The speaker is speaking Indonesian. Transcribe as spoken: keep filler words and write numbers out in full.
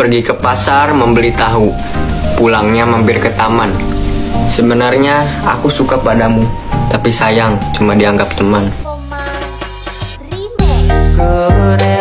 pergi ke pasar membeli tahu, pulangnya mampir ke taman. Sebenarnya aku suka padamu, tapi sayang cuma dianggap teman. Ku